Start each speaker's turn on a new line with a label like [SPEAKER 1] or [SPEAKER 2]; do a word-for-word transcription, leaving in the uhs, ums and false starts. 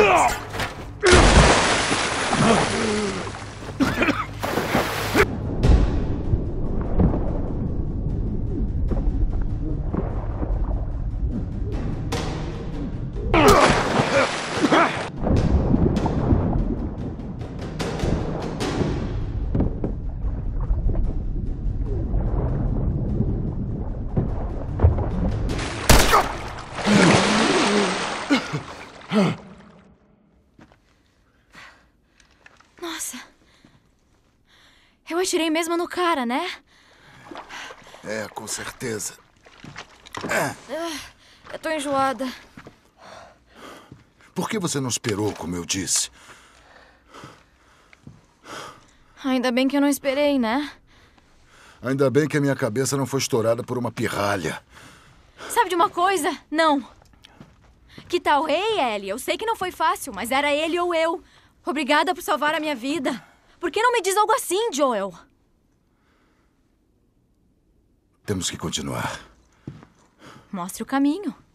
[SPEAKER 1] Nossa. Eu atirei mesmo no cara, né?
[SPEAKER 2] É, com certeza.
[SPEAKER 1] Eu tô enjoada.
[SPEAKER 2] Por que você não esperou, como eu disse?
[SPEAKER 1] Ainda bem que eu não esperei, né?
[SPEAKER 2] Ainda bem que a minha cabeça não foi estourada por uma pirralha.
[SPEAKER 1] Sabe de uma coisa? Não. Que tal? Ei, Ellie, eu sei que não foi fácil, mas era ele ou eu. Obrigada por salvar a minha vida. Por que não me diz algo assim, Joel?
[SPEAKER 2] Temos que continuar.
[SPEAKER 1] Mostre o caminho.